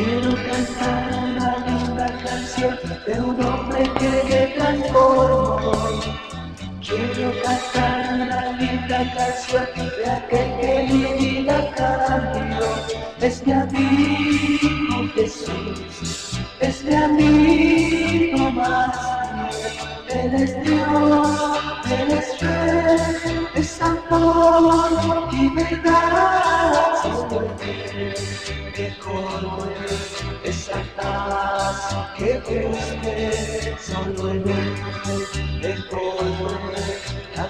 Quiero cantar una linda canción de un hombre que me transformó. Quiero cantar una linda canción de aquel que mi vida cambió. Es mi amigo Jesús, es mi amigo más fiel. Él es Dios, Él es Rey, es amor y verdad. Solo Él me conoce esa paz que busqué. Solo en Él me conoce la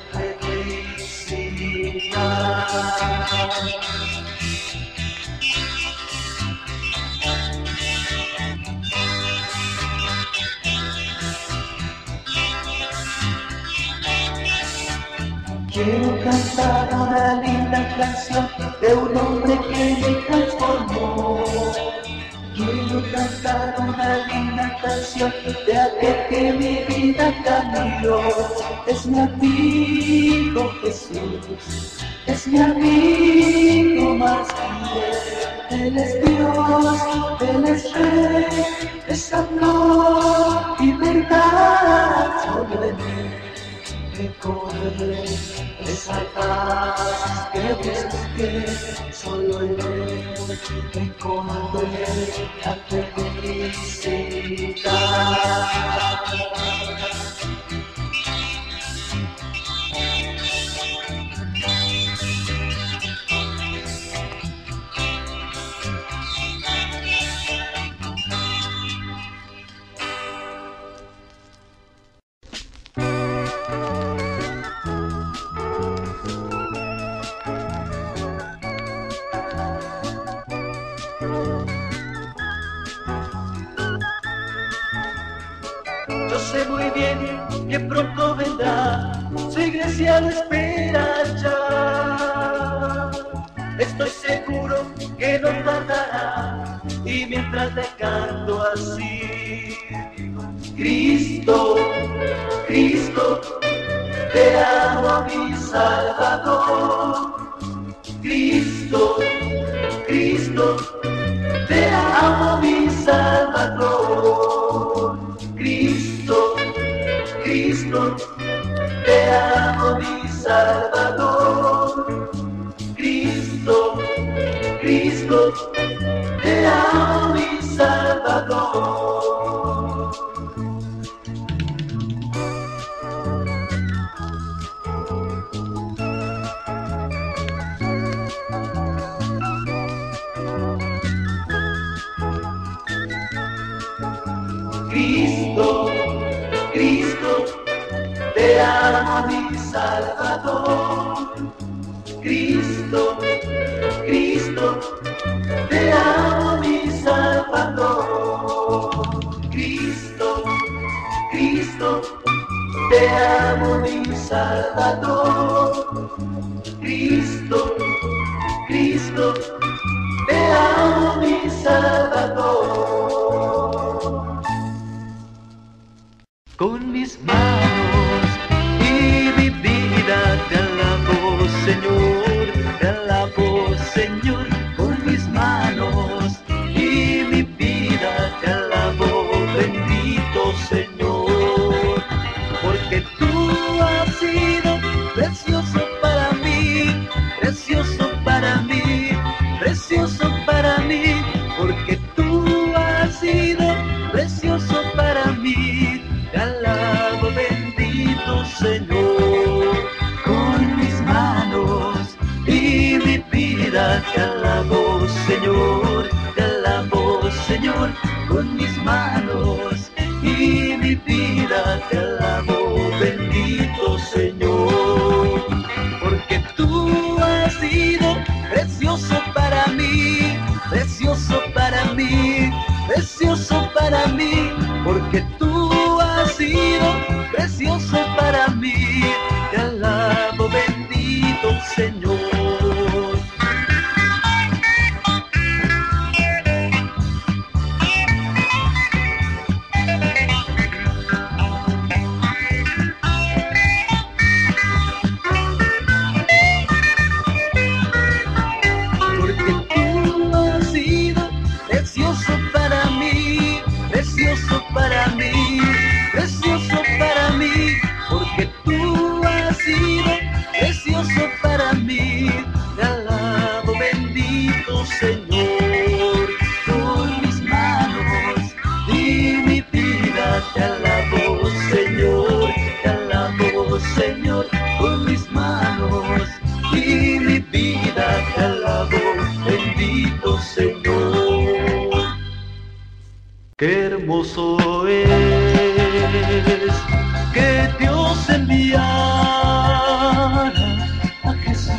felicidad. Quiero cantar una linda canción de un hombre que me transformó. Quiero cantar una linda canción de aquel que mi vida cambió. Es mi amigo Jesús, es mi amigo más fiel. Él es Dios, Él es Rey, es amor y verdad. Solo en Él encontré esa paz que busqué. Solo en Él encontré la felicidad. Yo sé muy bien que pronto vendrá, su iglesia lo espera ya. Estoy seguro que no tardará, y mientras te canto así: Cristo, Cristo, te amo mi Salvador. Cristo, Cristo, te amo mi Salvador. Cristo, Cristo, te amo mi Salvador. Cristo, Cristo, te amo mi Salvador. Cristo, Cristo, te amo mi Salvador. Cristo, Cristo, te amo mi Salvador. Cristo, Cristo, te amo mi Salvador. Cristo, Cristo, te amo mi Salvador. Con mis manos y mi vida te alabo, Señor, te alabo, Señor. Con mis manos y mi vida te alabo, bendito Señor. Porque tú has sido precioso para mí, precioso para mí, precioso para mí. Porque tú has sido precioso para mí. Te alabo, bendito Señor. Con mis manos y mi vida te alabo, Señor, te alabo, Señor. Con mis manos y mi vida te alabo, bendito Señor. Porque tú has sido precioso para mí, precioso para mí, precioso para mí. Porque tú has sido precioso para mí. Te alabo, bendito Señor. Porque tú has sido precioso Qué hermoso es que Dios enviara a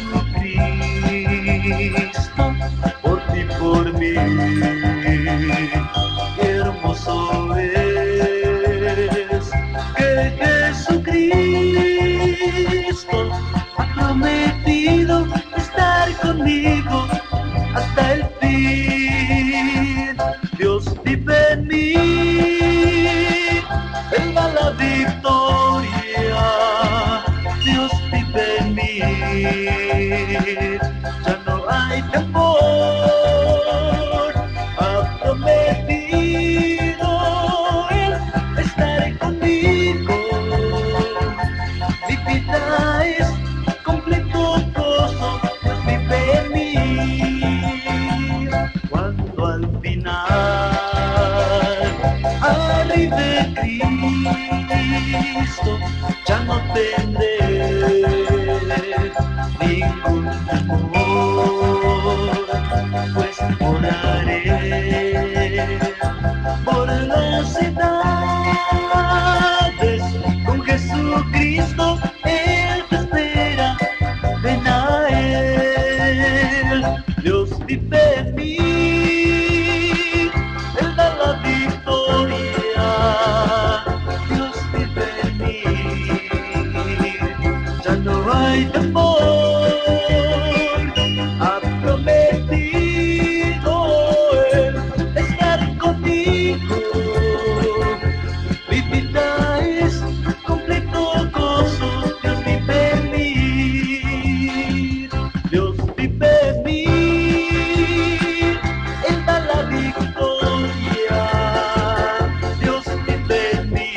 Jesucristo por ti, por mí. Qué hermoso es que Jesucristo ha prometido estar conmigo hasta el fin. Dios vive en mí, Él da la victoria. Dios vive en mí, ya no hay temor. Ha prometido Él estar conmigo. Mi vida es completo gozo, Dios vive en mí. Cuando al final arribe Cristo, ya no tendré ningún temor, pues oraré por las edades con Jesucristo. Él te espera, ven a Él. Dios vive en mí, Él da la victoria. Dios vive en mí, ya no hay temor. Ha prometido Él estar conmigo. Mi vida es completo gozo, Dios vive en mí. Dios vive en mí, Él da la victoria. Dios vive en mí,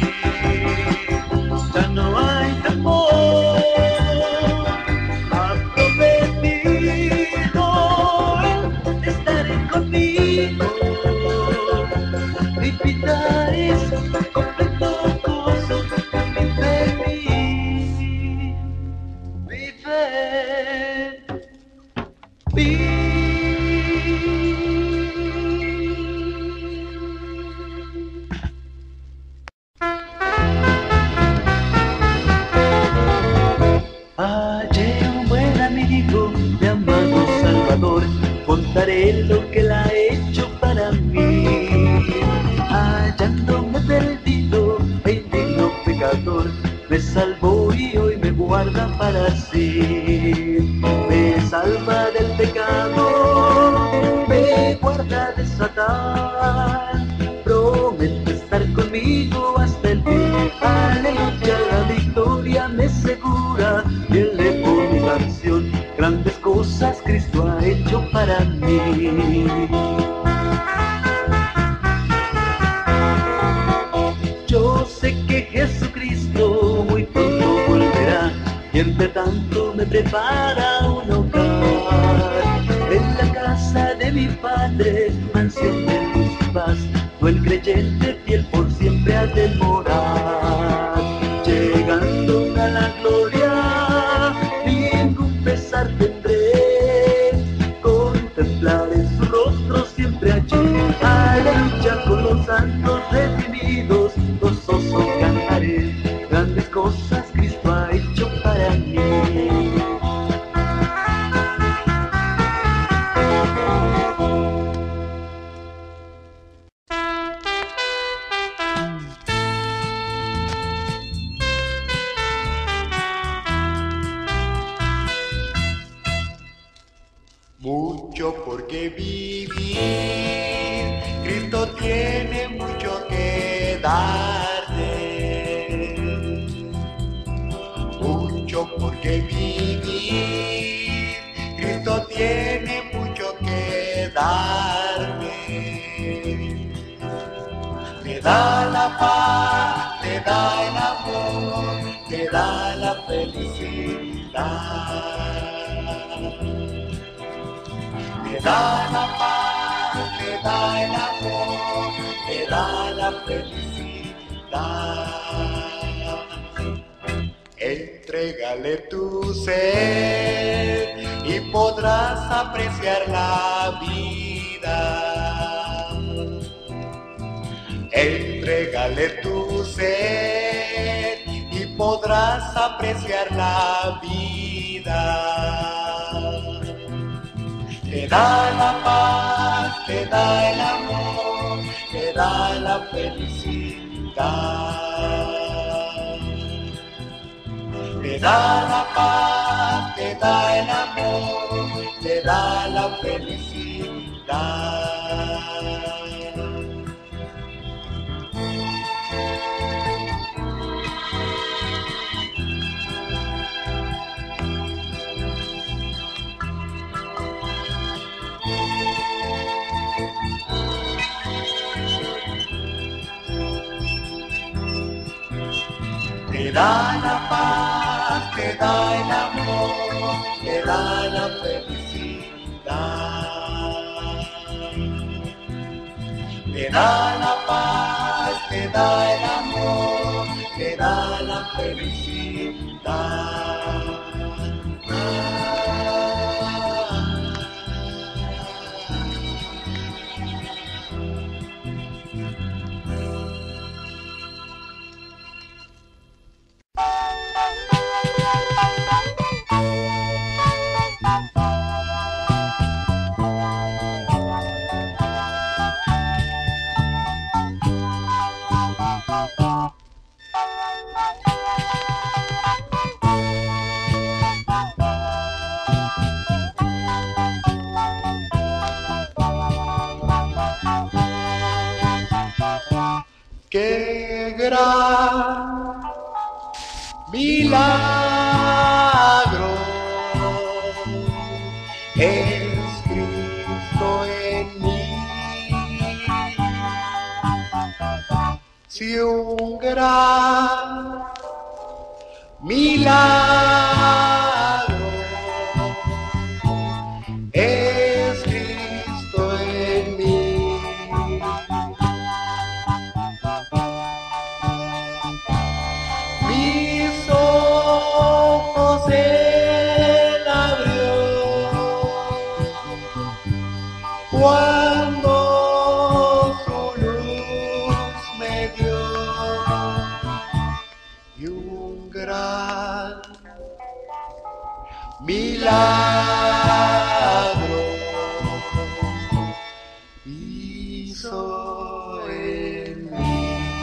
ya no hay temor. Ha prometido Él estar conmigo. Mi vida es completo gozo, Dios vive en mí. Vive en mí. Hallé un buen amigo, llamado Salvador. Contaré lo que Él ha hecho para mí. Hallándome perdido e indigno pecador, me salvó y hoy me guarda para sí. Me salva del pecado, me guarda de Satán. Promete estar conmigo hasta el fin. Aleluya, la victoria me asegura. Y elevo mi canción, grandes cosas Cristo ha hecho para mí. Yo sé que Jesucristo muy pronto volverá, y entre tanto me prepara un hogar. En la casa de mi Padre, mansión de luz y paz, no el creyente fiel por siempre ha de morar. Llegando a la gloria, ningún pesar tendré, contemplaré su rostro siempre allí. Aleluya, con los santos redimidos, gozoso cantaré, grandes cosas Cristo ha hecho para mí. Mucho por qué vivir, Cristo tiene mucho que darte. Mucho por qué vivir, Cristo tiene mucho que darme. Te da la paz, te da el amor, te da la felicidad. Te da la paz, te da el amor, te da la felicidad. Entrégale tu ser y podrás apreciar la vida. Entrégale tu ser y podrás apreciar la vida. Te da la paz, te da el amor, te da la felicidad. Te da la paz, te da el amor, te da la felicidad. Te da la paz, te da el amor, te da la felicidad. Te da la paz, te da el amor, te da la felicidad. Qué gran milagro es Cristo en mí. Si un gran milagro es Cristo en mí. Mis ojos Él abrió cuando su luz me dio, y un gran milagro hizo en mí.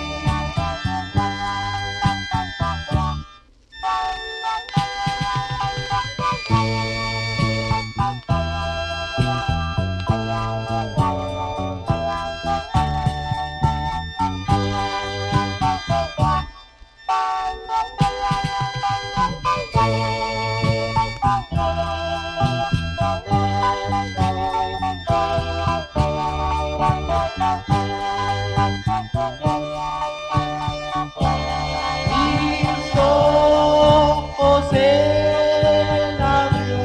Mis ojos Él abrió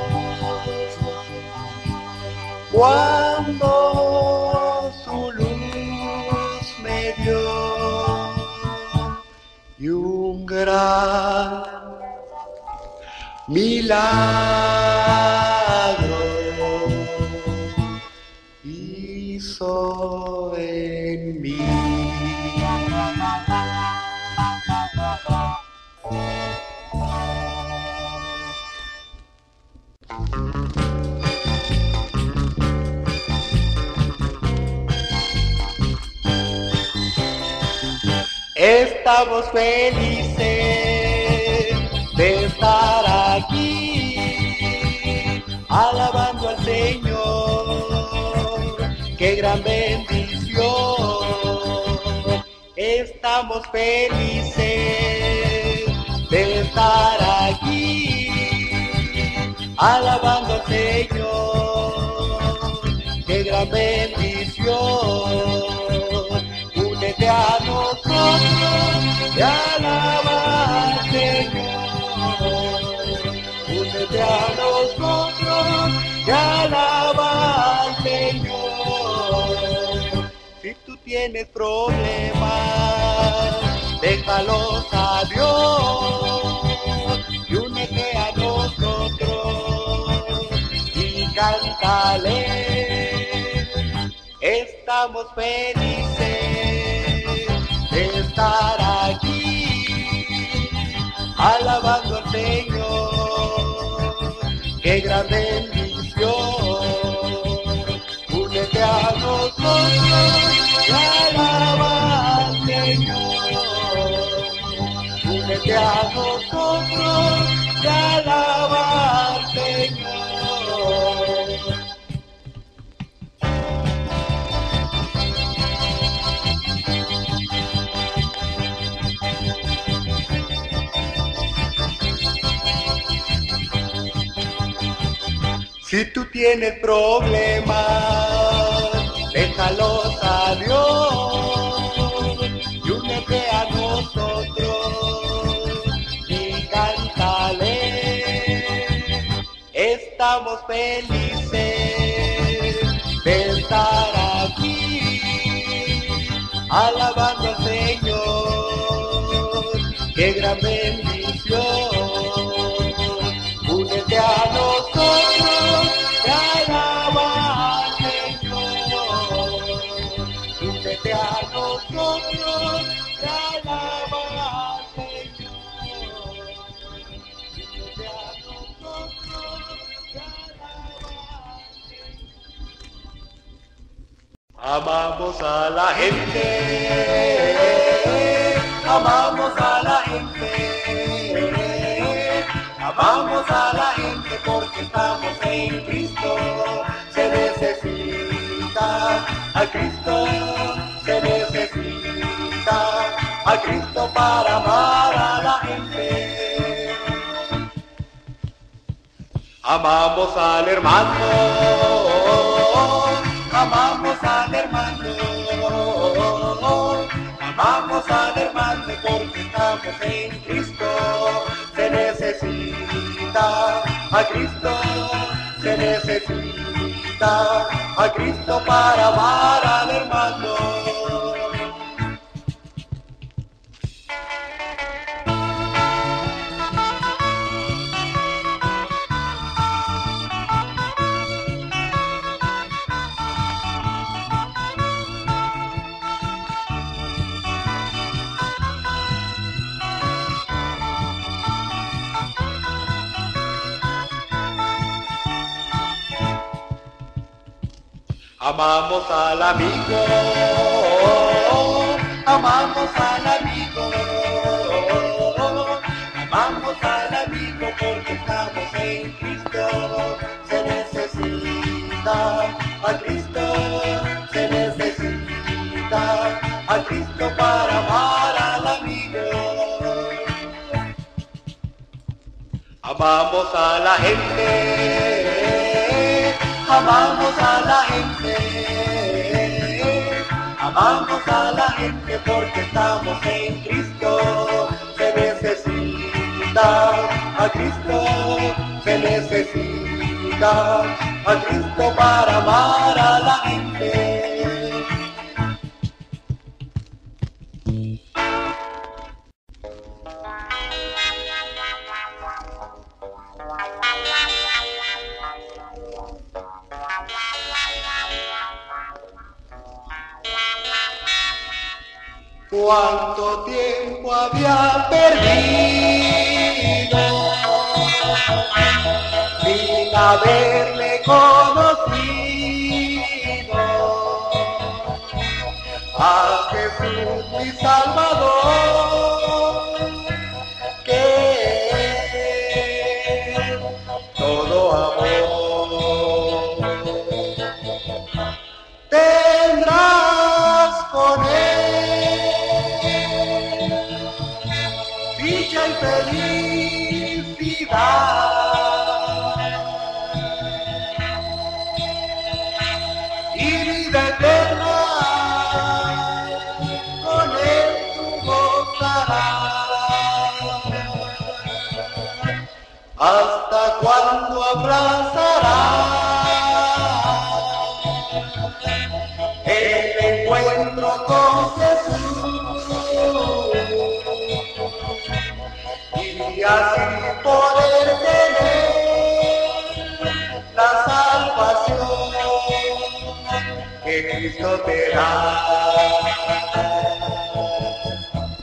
cuando su luz me dio, y un gran milagro hizo en mí. Estamos felices de estar aquí, alabando al Señor. ¡Qué gran bendición! Estamos felices de estar aquí, alabando al Señor. ¡Qué gran bendición! Únete a nosotros y alaba al Señor. Únete a nosotros y alaba al Señor. Si tú tienes problemas, déjalos a Dios y únete a nosotros y cántale. Estamos felices estar aquí, alabando al Señor. ¡Qué gran bendición! Únete a nosotros y alaba al Señor. Únete a nosotros y alaba al Señor. Si tú tienes problemas, déjalos a Dios y únete a nosotros y cántale. Estamos felices de estar aquí, alabando al Señor. ¡Qué gran bendición! Únete a nosotros. Únete a nosotros, te alaba al Señor. Únete a nosotros, te alaba al Señor. Amamos a la gente, amamos a la gente, amamos a la gente porque estamos en Cristo. Se necesita a Cristo, se necesita a Cristo para amar a la gente. Amamos al hermano, amamos al hermano, amamos al hermano porque estamos en Cristo. Se necesita a Cristo, se necesita a Cristo para amar al hermano. Amamos al amigo, amamos al amigo, amamos al amigo porque estamos en Cristo. Se necesita a Cristo, se necesita a Cristo para amar al amigo. Amamos a la gente, amamos a la gente, amamos a la gente porque estamos en Cristo. Se necesita a Cristo, se necesita a Cristo para amar a la gente. Cuánto tiempo había perdido sin haberle conocido a Jesús mi Salvador, que es todo amor. Tendrás con él dicha y felicidad y vida eterna, con él tú gozarás. ¿Hasta cuándo abrazarás el encuentro con Jesús? Y así poder tener la salvación que Cristo te da.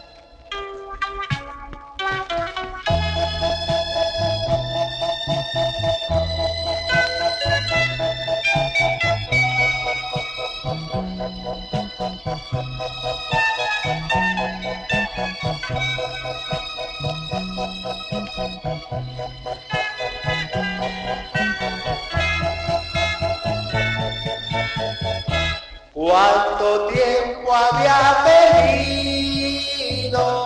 ¿Cuánto tiempo había venido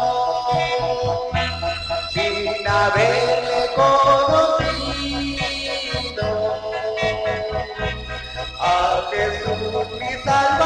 sin haberle conocido a Jesús mi Salvador?